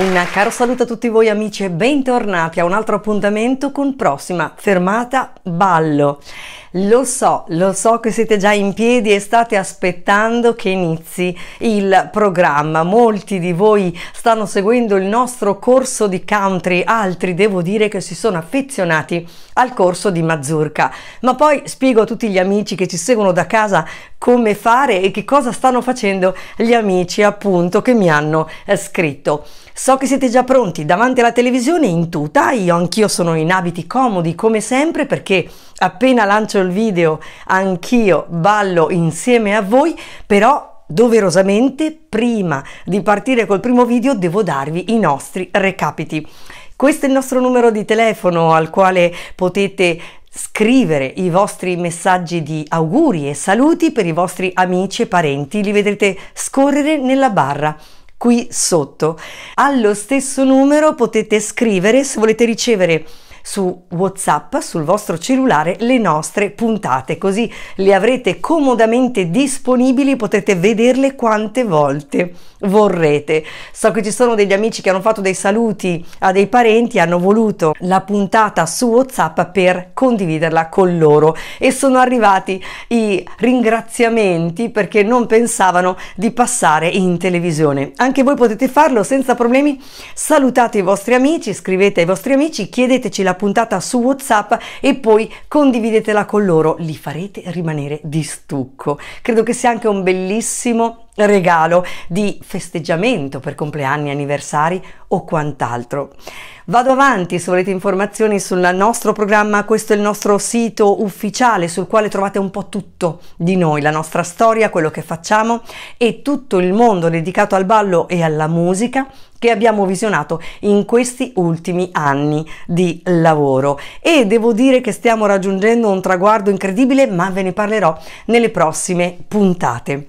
Un caro saluto a tutti voi amici e bentornati a un altro appuntamento con Prossima Fermata Ballo. Lo so che siete già in piedi e state aspettando che inizi il programma. Molti di voi stanno seguendo il nostro corso di country, altri devo dire che si sono affezionati al corso di mazurka. Ma poi spiego a tutti gli amici che ci seguono da casa come fare e che cosa stanno facendo gli amici appunto che mi hanno scritto. So che siete già pronti davanti alla televisione in tuta, anch'io sono in abiti comodi come sempre perché appena lancio il video anch'io ballo insieme a voi, però doverosamente prima di partire col primo video devo darvi i nostri recapiti. Questo è il nostro numero di telefono al quale potete scrivere i vostri messaggi di auguri e saluti per i vostri amici e parenti, li vedrete scorrere nella barra qui sotto. Allo stesso numero potete scrivere se volete ricevere su WhatsApp, sul vostro cellulare, le nostre puntate, così le avrete comodamente disponibili, potete vederle quante volte vorrete. So che ci sono degli amici che hanno fatto dei saluti a dei parenti, hanno voluto la puntata su WhatsApp per condividerla con loro e sono arrivati i ringraziamenti perché non pensavano di passare in televisione. Anche voi potete farlo senza problemi, salutate i vostri amici, scrivete ai vostri amici, chiedeteci la puntata su WhatsApp e poi condividetela con loro, li farete rimanere di stucco. Credo che sia anche un bellissimo regalo di festeggiamento per compleanni, anniversari o quant'altro. Vado avanti, se volete informazioni sul nostro programma, questo è il nostro sito ufficiale sul quale trovate un po' tutto di noi, la nostra storia, quello che facciamo e tutto il mondo dedicato al ballo e alla musica che abbiamo visionato in questi ultimi anni di lavoro. E devo dire che stiamo raggiungendo un traguardo incredibile, ma ve ne parlerò nelle prossime puntate.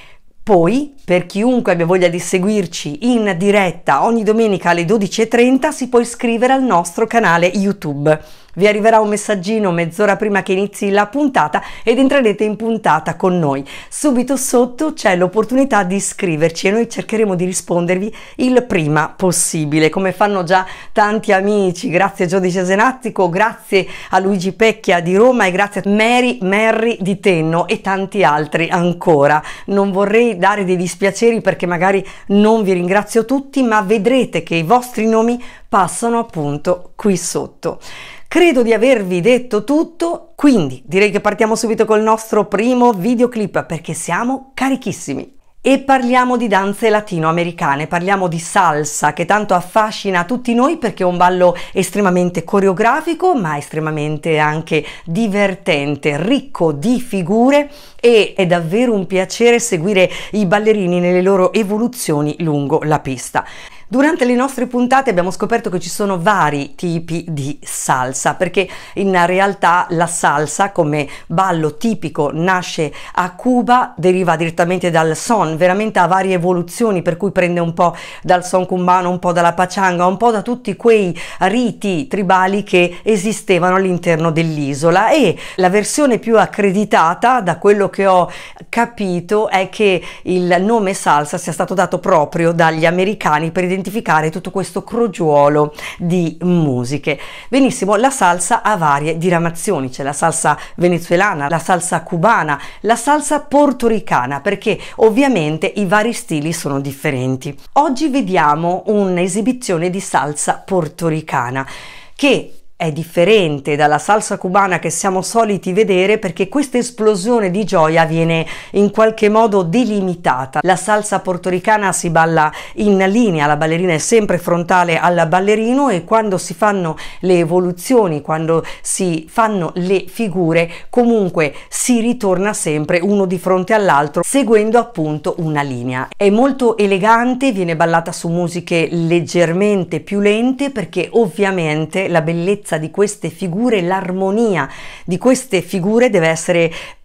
Poi, per chiunque abbia voglia di seguirci in diretta ogni domenica alle 12:30, si può iscrivere al nostro canale YouTube. Vi arriverà un messaggino mezz'ora prima che inizi la puntata ed entrerete in puntata con noi. Subito sotto c'è l'opportunità di iscriverci e noi cercheremo di rispondervi il prima possibile, come fanno già tanti amici. Grazie a Giudice Senattico, grazie a Luigi Pecchia di Roma e grazie a Merry di Tenno e tanti altri ancora. Non vorrei dare dei dispiaceri perché magari non vi ringrazio tutti, ma vedrete che i vostri nomi passano appunto qui sotto. Credo di avervi detto tutto, quindi direi che partiamo subito col nostro primo videoclip perché siamo carichissimi. E parliamo di danze latinoamericane, parliamo di salsa che tanto affascina tutti noi perché è un ballo estremamente coreografico ma estremamente anche divertente, ricco di figure e è davvero un piacere seguire i ballerini nelle loro evoluzioni lungo la pista. Durante le nostre puntate abbiamo scoperto che ci sono vari tipi di salsa perché in realtà la salsa come ballo tipico nasce a Cuba, deriva direttamente dal son, veramente ha varie evoluzioni per cui prende un po' dal son cubano, un po' dalla pachanga, un po' da tutti quei riti tribali che esistevano all'interno dell'isola e la versione più accreditata da quello che ho capito è che il nome salsa sia stato dato proprio dagli americani per identificare tutto questo crogiuolo di musiche. Benissimo, la salsa ha varie diramazioni, c'è la salsa venezuelana, la salsa cubana, la salsa portoricana, perché ovviamente i vari stili sono differenti. Oggi vediamo un'esibizione di salsa portoricana che è differente dalla salsa cubana che siamo soliti vedere perché questa esplosione di gioia viene in qualche modo delimitata. La salsa portoricana si balla in linea, la ballerina è sempre frontale al ballerino e quando si fanno le evoluzioni, quando si fanno le figure, comunque si ritorna sempre uno di fronte all'altro seguendo appunto una linea. È molto elegante, viene ballata su musiche leggermente più lente perché ovviamente la bellezza di queste figure, l'armonia di queste figure deve essere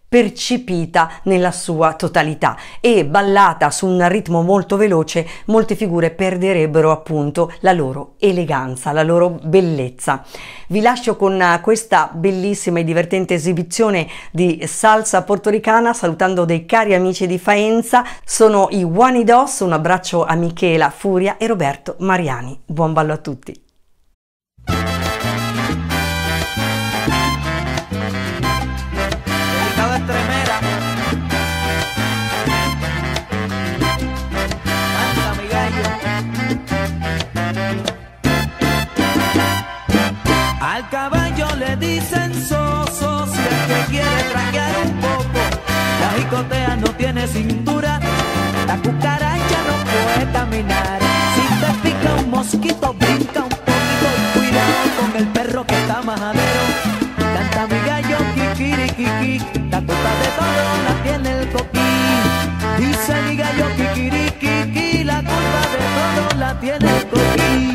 percepita nella sua totalità, e ballata su un ritmo molto veloce molte figure perderebbero appunto la loro eleganza, la loro bellezza. Vi lascio con questa bellissima e divertente esibizione di salsa portoricana, salutando dei cari amici di Faenza. Sono i Juanidos. Un abbraccio a Michela Furia e Roberto Mariani. Buon ballo a tutti. Al caballo le dicen soso, si el que quiere traquear un poco. La jicotea no tiene cintura, la cucaracha no puede caminar. Si te pica un mosquito, brinca un poquito y cuidado con el perro que está majadero. Canta mi gallo kikirikiki, la culpa de todo la tiene el coquí. Dice mi gallo kikirikiki, la culpa de todo la tiene el coquí.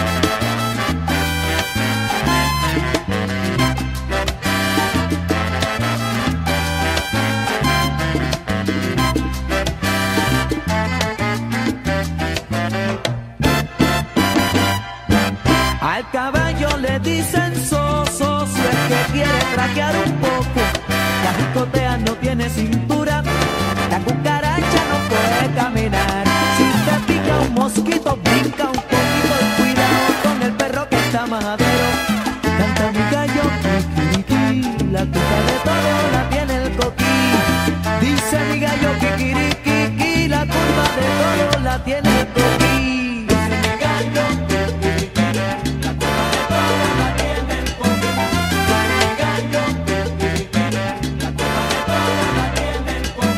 Al caballo le dicen soso, si el que quiere traquear un poco. La jicotea no tiene cintura, la cucaracha no puede caminar. Si te pica un mosquito, brinca un poquito y cuidado con el perro que está majadero. Canta mi gallo kikiriki, la culpa de todo la tiene el coquí. Dice mi gallo kikiriki, la culpa de todo la tiene el coquí. Dice mi gallo kikiriki, la culpa de todo la tiene el coquí. Dice mi gallo kikiriki, la culpa de todo la tiene el coquí.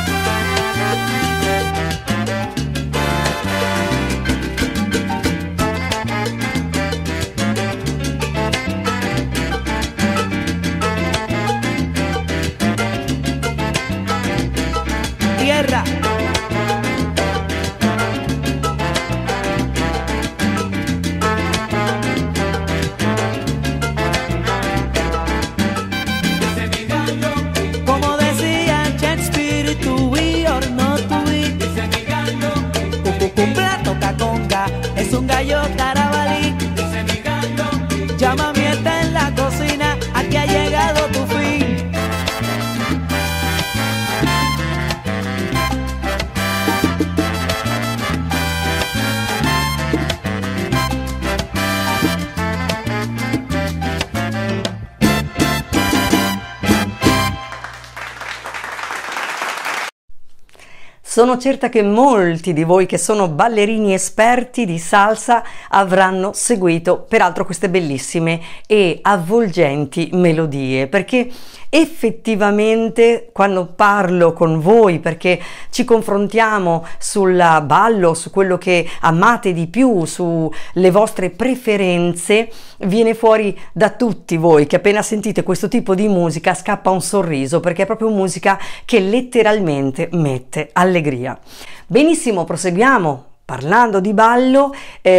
Tierra. Como decía Shakespeare, to be or not to be. Dice mi gallo, cucucumbla toca conga, es un gallo carabalí. Dice mi gallo, llama mieta en la cocina, aquí ha llegado tu fin. Sono certa che molti di voi che sono ballerini esperti di salsa avranno seguito peraltro queste bellissime e avvolgenti melodie, perché effettivamente quando parlo con voi, perché ci confrontiamo sul ballo, su quello che amate di più, sulle vostre preferenze, viene fuori da tutti voi che appena sentite questo tipo di musica scappa un sorriso, perché è proprio musica che letteralmente mette allegria. Benissimo, proseguiamo parlando di ballo.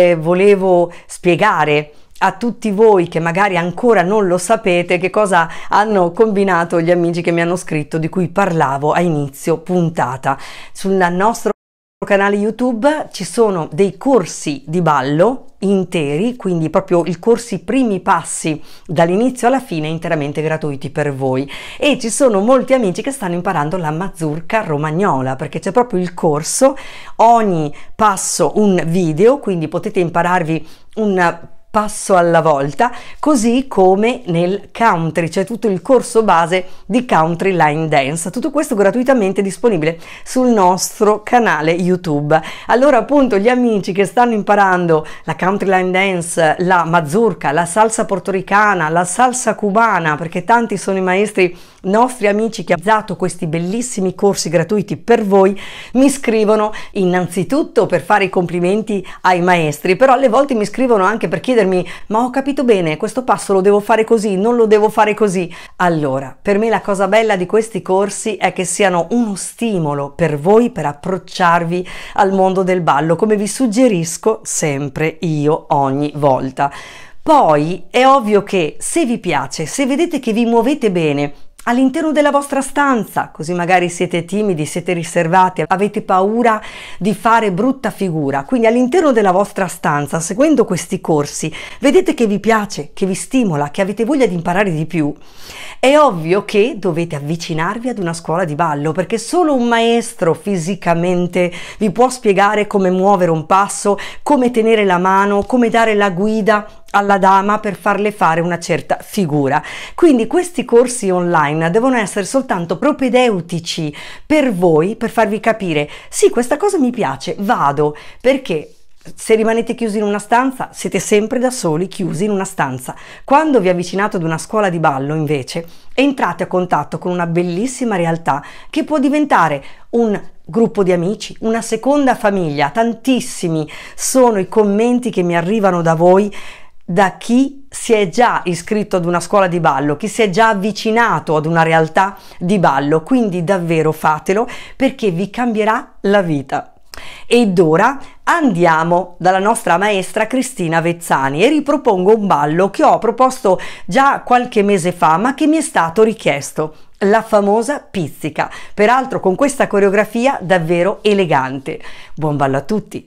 Volevo spiegare a tutti voi che magari ancora non lo sapete che cosa hanno combinato gli amici che mi hanno scritto, di cui parlavo a inizio puntata. Sul nostro canale YouTube ci sono dei corsi di ballo interi, quindi proprio i corsi primi passi dall'inizio alla fine, interamente gratuiti per voi, e ci sono molti amici che stanno imparando la mazurka romagnola, perché c'è proprio il corso, ogni passo un video, quindi potete impararvi un passo alla volta, così come nel country c'è tutto il corso base di country line dance, tutto questo gratuitamente disponibile sul nostro canale YouTube. Allora appunto gli amici che stanno imparando la country line dance, la mazurka, la salsa portoricana, la salsa cubana, perché tanti sono i maestri nostri amici che hanno usato questi bellissimi corsi gratuiti per voi, mi scrivono innanzitutto per fare i complimenti ai maestri, però alle volte mi scrivono anche per chiedermi: ma ho capito bene, questo passo lo devo fare così, non lo devo fare così. Allora, per me la cosa bella di questi corsi è che siano uno stimolo per voi per approcciarvi al mondo del ballo, come vi suggerisco sempre io ogni volta. Poi è ovvio che se vi piace, se vedete che vi muovete bene all'interno della vostra stanza, così magari siete timidi, siete riservati, avete paura di fare brutta figura. Quindi all'interno della vostra stanza, seguendo questi corsi, vedete che vi piace, che vi stimola, che avete voglia di imparare di più. È ovvio che dovete avvicinarvi ad una scuola di ballo, perché solo un maestro fisicamente vi può spiegare come muovere un passo, come tenere la mano, come dare la guida alla dama per farle fare una certa figura. Quindi questi corsi online devono essere soltanto propedeutici per voi, per farvi capire: sì, questa cosa mi piace, vado, perché se rimanete chiusi in una stanza siete sempre da soli, chiusi in una stanza. Quando vi avvicinate ad una scuola di ballo, invece, entrate a contatto con una bellissima realtà che può diventare un gruppo di amici, una seconda famiglia. Tantissimi sono i commenti che mi arrivano da voi, da chi si è già iscritto ad una scuola di ballo, chi si è già avvicinato ad una realtà di ballo. Quindi davvero fatelo, perché vi cambierà la vita. Ed ora andiamo dalla nostra maestra Cristina Vezzani e ripropongo un ballo che ho proposto già qualche mese fa, ma che mi è stato richiesto: la famosa pizzica, peraltro con questa coreografia davvero elegante. Buon ballo a tutti!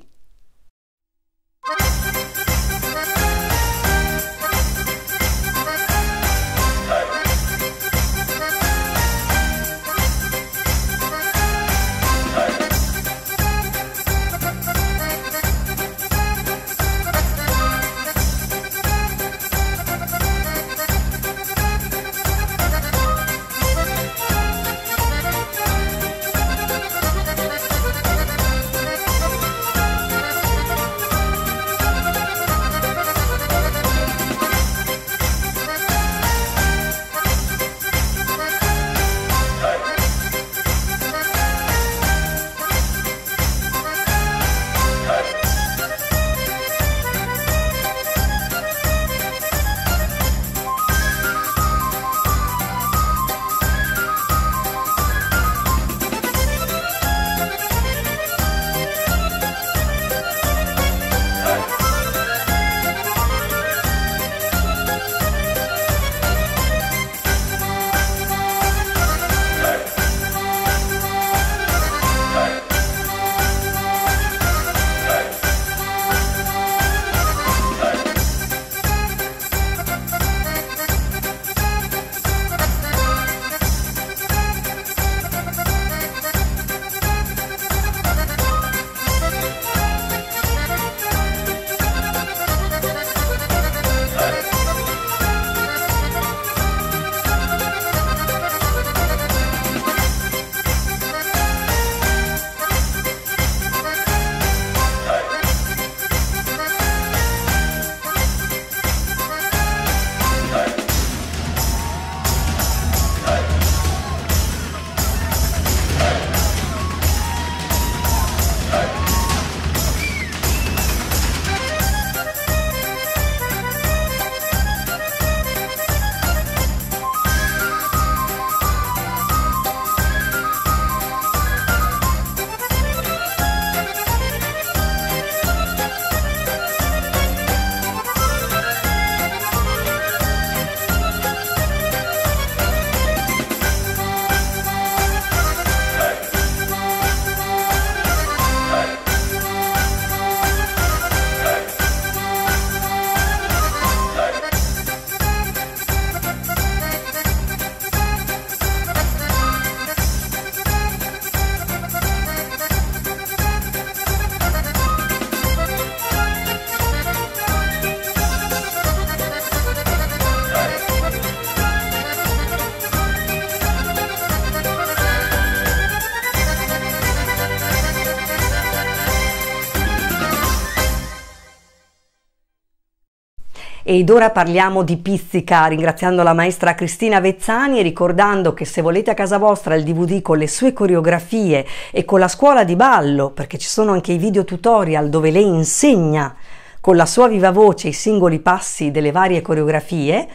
Ed ora parliamo di pizzica, ringraziando la maestra Cristina Vezzani e ricordando che se volete a casa vostra il DVD con le sue coreografie e con la scuola di ballo, perché ci sono anche i video tutorial dove lei insegna con la sua viva voce i singoli passi delle varie coreografie,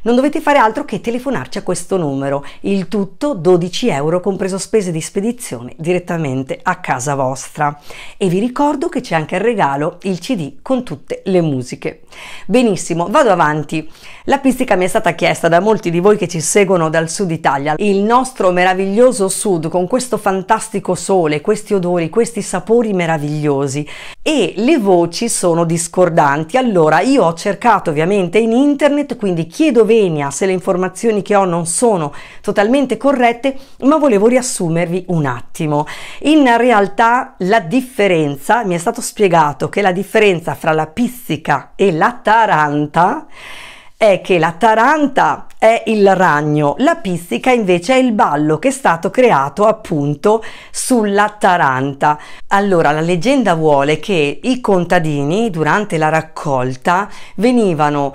Non dovete fare altro che telefonarci a questo numero, il tutto 12 euro compreso spese di spedizione direttamente a casa vostra. E vi ricordo che c'è anche il regalo, il CD con tutte le musiche. Benissimo, vado avanti. La pistica mi è stata chiesta da molti di voi che ci seguono dal sud Italia, il nostro meraviglioso sud con questo fantastico sole, questi odori, questi sapori meravigliosi, e le voci sono discordanti. Allora io ho cercato ovviamente in internet, quindi chiedo venia se le informazioni che ho non sono totalmente corrette, ma volevo riassumervi un attimo. In realtà la differenza, mi è stato spiegato che la differenza fra la pistica e la taranta è che la taranta è il ragno, la pistica invece è il ballo che è stato creato appunto sulla taranta. Allora la leggenda vuole che i contadini durante la raccolta venivano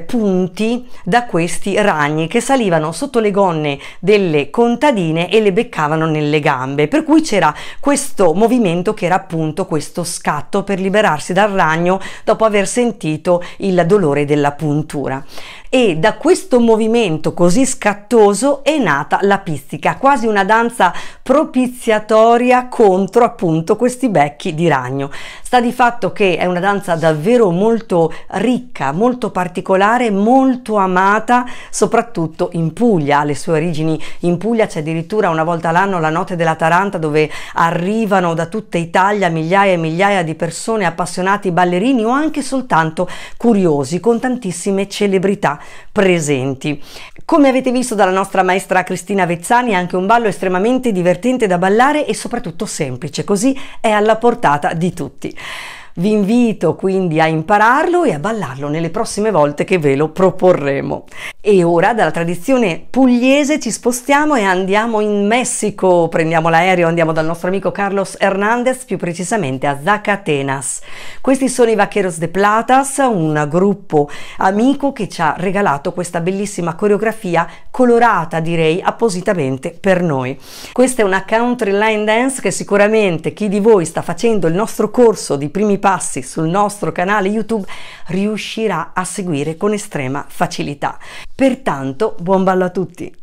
punti da questi ragni che salivano sotto le gonne delle contadine e le beccavano nelle gambe, per cui c'era questo movimento che era appunto questo scatto per liberarsi dal ragno dopo aver sentito il dolore della puntura. E da questo movimento così scattoso è nata la pistica, quasi una danza propiziatoria contro appunto questi becchi di ragno. Sta di fatto che è una danza davvero molto ricca, molto particolare, molto amata, soprattutto in Puglia. Ha le sue origini in Puglia, c'è addirittura una volta l'anno la Notte della Taranta, dove arrivano da tutta Italia migliaia e migliaia di persone, appassionati ballerini o anche soltanto curiosi, con tantissime celebrità presenti. Come avete visto dalla nostra maestra Cristina Vezzani, è anche un ballo estremamente divertente da ballare e soprattutto semplice, così è alla portata di tutti. Vi invito quindi a impararlo e a ballarlo nelle prossime volte che ve lo proporremo. E ora dalla tradizione pugliese ci spostiamo e andiamo in Messico. Prendiamo l'aereo, andiamo dal nostro amico Carlos Hernandez, più precisamente a Zacatenas. Questi sono i Vaqueros de Platas, un gruppo amico che ci ha regalato questa bellissima coreografia colorata, direi appositamente per noi. Questa è una country line dance che sicuramente chi di voi sta facendo il nostro corso di primi passi sul nostro canale YouTube riuscirà a seguire con estrema facilità. Pertanto, buon ballo a tutti!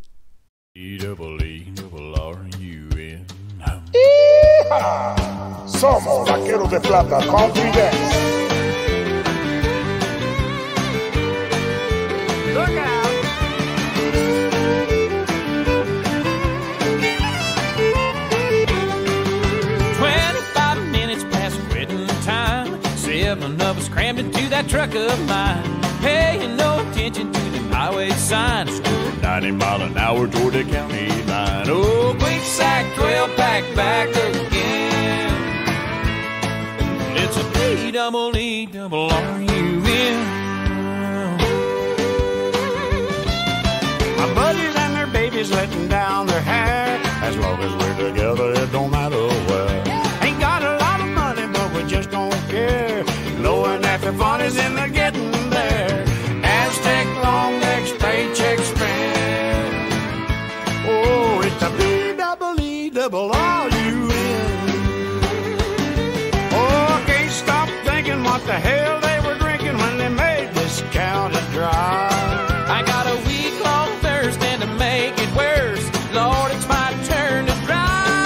Somos Vaqueros de Plata, Country Dance. Look out! 25 minutes past quitting time. 7 of us crammed into that truck of mine, paying no attention to the highway signs. 90 miles an hour toward the county line. Oh, quick sack, 12-pack back again. It's a P-double-E-double-R-U-N. My buddies and their babies letting down their hair. As long as we're together, it don't matter where. Ain't got a lot of money, but we just don't care, knowing that the fun is in the getting there. Aztec long necks, paycheck spend. Oh, it's a P-double-E-double-R-U-N. Oh, I can't stop thinking what the hell they were drinking when they made this county dry. I got a week-long thirst, and to make it worse, Lord, it's my turn to drive.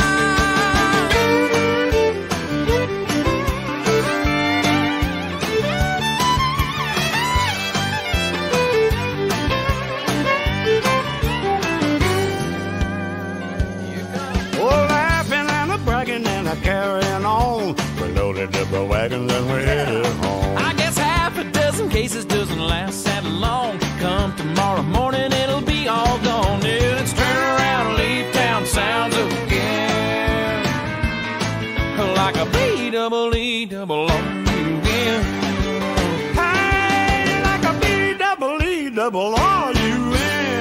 Oh, laughing and a bragging and a carrying on. We loaded up the wagons and we're headed home. I guess half a dozen cases doesn't last that long. Come tomorrow morning, it'll be all gone. Yeah, let's turn around and leave town sounds again. Like a B-double-E-double-R-U-N. Hey, like a B-double-E-double-R-U-N.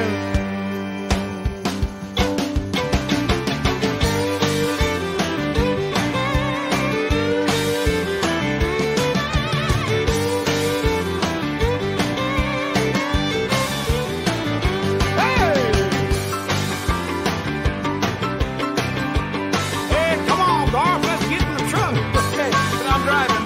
Hey, come on, Garth, let's get in the truck. Okay, I'm driving.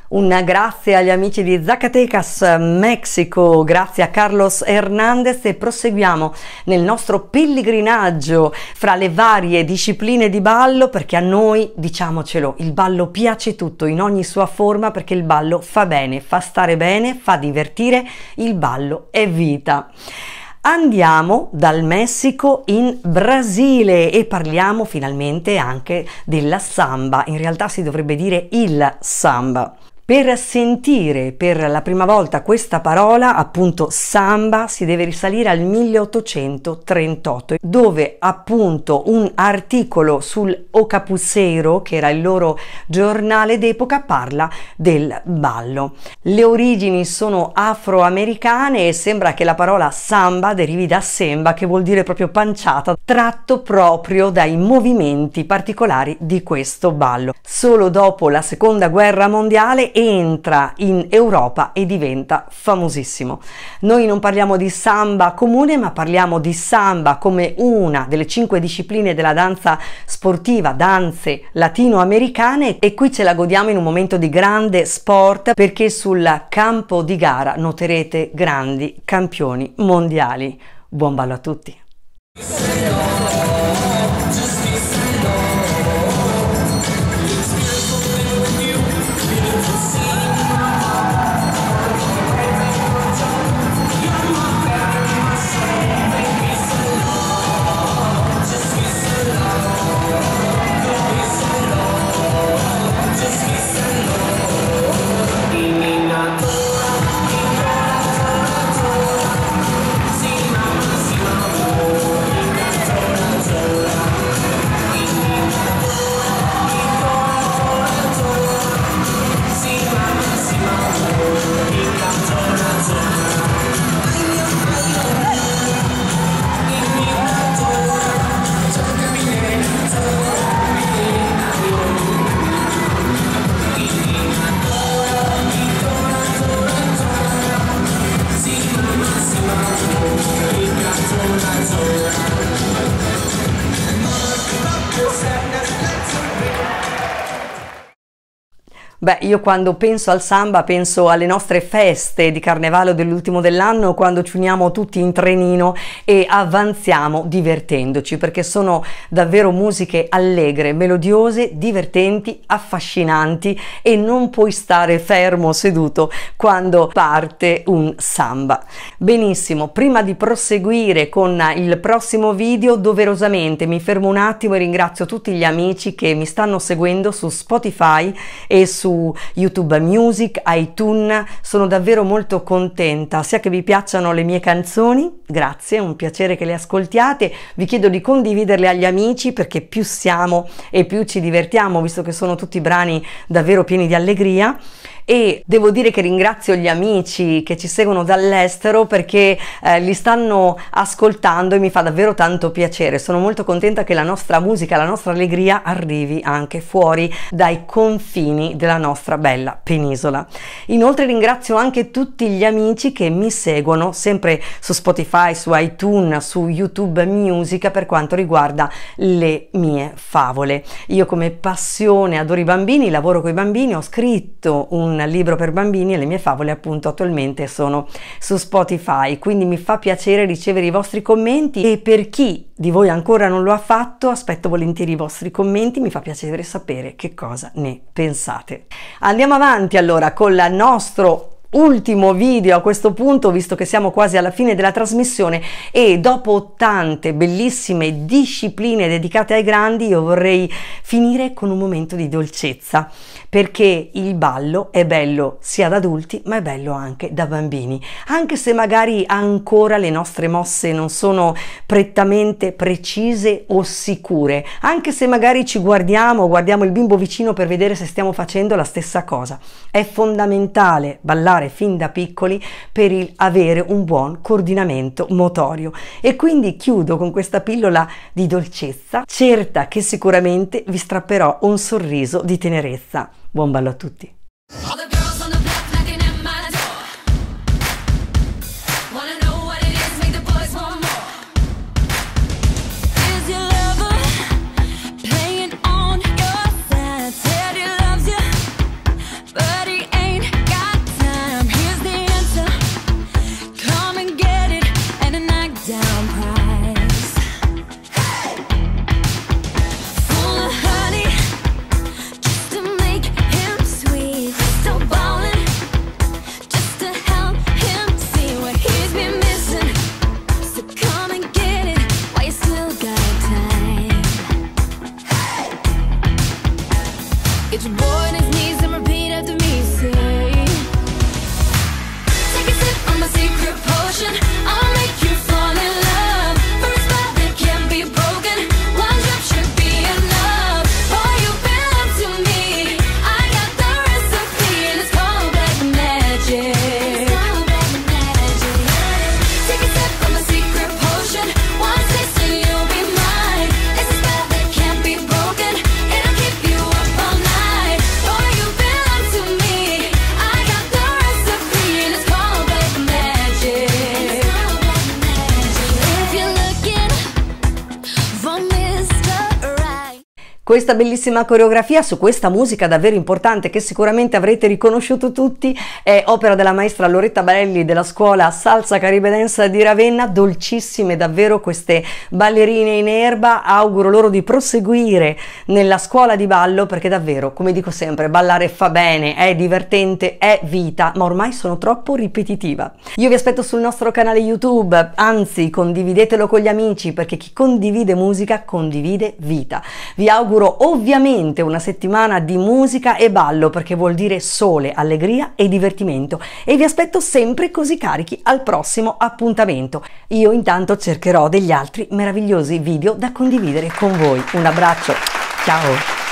Un grazie agli amici di Zacatecas, Messico, grazie a Carlos Hernandez, e proseguiamo nel nostro pellegrinaggio fra le varie discipline di ballo, perché a noi, diciamocelo, il ballo piace tutto in ogni sua forma, perché il ballo fa bene, fa stare bene, fa divertire, il ballo è vita. Andiamo dal Messico in Brasile e parliamo finalmente anche della samba. In realtà si dovrebbe dire il samba. Per sentire per la prima volta questa parola, appunto samba, si deve risalire al 1838, dove appunto un articolo sul O Capuceiro, che era il loro giornale d'epoca, parla del ballo. Le origini sono afroamericane e sembra che la parola samba derivi da semba, che vuol dire proprio panciata, tratto proprio dai movimenti particolari di questo ballo. Solo dopo la seconda guerra mondiale entra in Europa e diventa famosissimo. Noi non parliamo di samba comune, ma parliamo di samba come una delle 5 discipline della danza sportiva, danze latinoamericane, e qui ce la godiamo in un momento di grande sport, perché sul campo di gara noterete grandi campioni mondiali. Buon ballo a tutti! Beh, io quando penso al samba penso alle nostre feste di carnevale dell'ultimo dell'anno, quando ci uniamo tutti in trenino e avanziamo divertendoci, perché sono davvero musiche allegre, melodiose, divertenti, affascinanti, e non puoi stare fermo seduto quando parte un samba. Benissimo, prima di proseguire con il prossimo video, doverosamente mi fermo un attimo e ringrazio tutti gli amici che mi stanno seguendo su Spotify e su YouTube Music, iTunes. Sono davvero molto contenta sia che vi piacciono le mie canzoni, grazie, è un piacere che le ascoltiate. Vi chiedo di condividerle agli amici, perché più siamo e più ci divertiamo, visto che sono tutti brani davvero pieni di allegria. E devo dire che ringrazio gli amici che ci seguono dall'estero, perché li stanno ascoltando e mi fa davvero tanto piacere. Sono molto contenta che la nostra musica, la nostra allegria arrivi anche fuori dai confini della nostra bella penisola. Inoltre ringrazio anche tutti gli amici che mi seguono sempre su Spotify, su iTunes, su YouTube Music per quanto riguarda le mie favole. Io come passione adoro i bambini, lavoro con i bambini, ho scritto un libro per bambini e le mie favole appunto attualmente sono su Spotify, quindi mi fa piacere ricevere i vostri commenti, e per chi di voi ancora non lo ha fatto aspetto volentieri i vostri commenti, mi fa piacere sapere che cosa ne pensate. Andiamo avanti allora con il nostro ultimo video a questo punto, visto che siamo quasi alla fine della trasmissione, e dopo tante bellissime discipline dedicate ai grandi io vorrei finire con un momento di dolcezza, perché il ballo è bello sia da adulti ma è bello anche da bambini, anche se magari ancora le nostre mosse non sono prettamente precise o sicure, anche se magari ci guardiamo il bimbo vicino per vedere se stiamo facendo la stessa cosa. È fondamentale ballare fin da piccoli per avere un buon coordinamento motorio, e quindi chiudo con questa pillola di dolcezza, certa che sicuramente vi strapperò un sorriso di tenerezza. Buon ballo a tutti! But he ain't Questa bellissima coreografia su questa musica davvero importante che sicuramente avrete riconosciuto tutti è opera della maestra Loretta Barelli della scuola Salsa Caribe Dance di Ravenna. Dolcissime davvero queste ballerine in erba, auguro loro di proseguire nella scuola di ballo, perché davvero, come dico sempre, ballare fa bene, è divertente, è vita, ma ormai sono troppo ripetitiva. Io vi aspetto sul nostro canale YouTube, anzi condividetelo con gli amici, perché chi condivide musica condivide vita. Vi auguro ovviamente una settimana di musica e ballo, perché vuol dire sole, allegria e divertimento, e vi aspetto sempre così carichi al prossimo appuntamento. Io intanto cercherò degli altri meravigliosi video da condividere con voi. Un abbraccio, ciao!